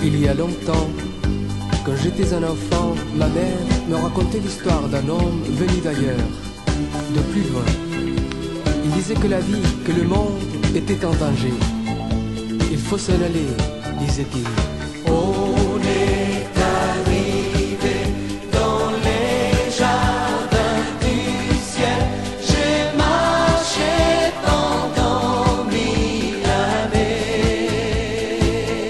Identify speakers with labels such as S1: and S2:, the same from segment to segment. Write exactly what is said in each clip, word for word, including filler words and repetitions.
S1: Il y a longtemps, quand j'étais un enfant, ma mère me racontait l'histoire d'un homme venu d'ailleurs, de plus loin. Il disait que la vie, que le monde était en danger. Il faut s'en aller, disait-il.
S2: On est arrivé dans les jardins du ciel. J'ai marché pendant mille années.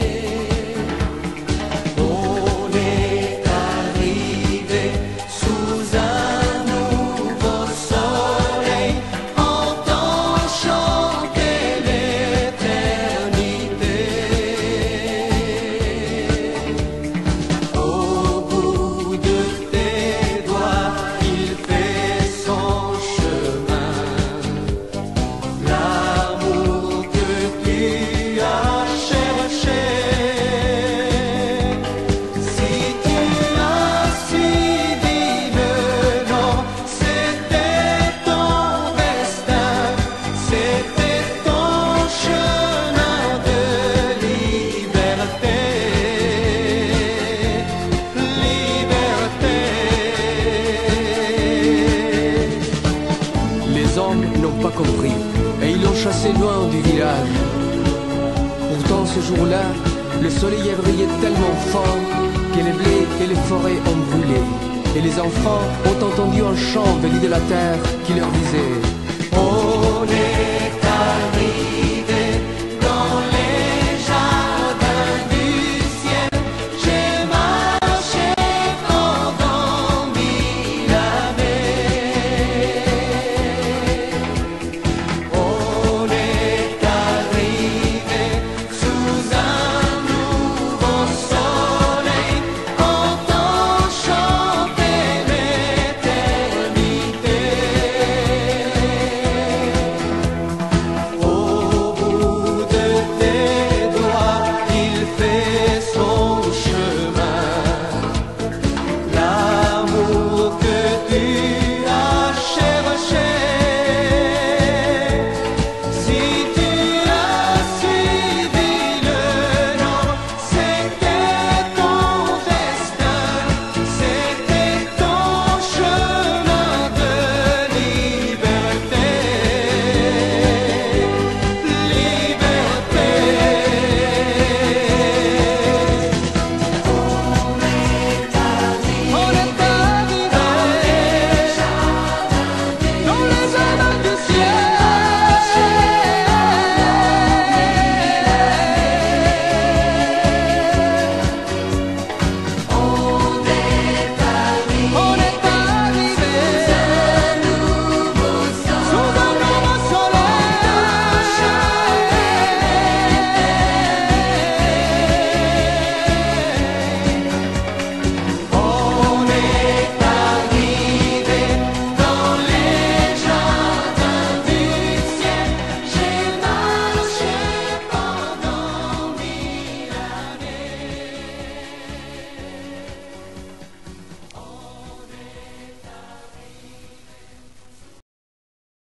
S2: On est arrivé sous un nouveau soleil, entend chanter l'éternité. Au bout de tes doigts, il fait son chemin. L'amour que tu as cherché. Si tu as suivi le nom, c'était ton destin, c'était ton chemin de liberté. Liberté.
S1: Les hommes n'ont pas compris et ils l'ont chassé loin du village. Pourtant ce jour-là, le soleil a brillé tellement fort que les blés et les forêts ont brûlé. Et les enfants ont entendu un chant venu de la terre qui leur disait:
S2: On est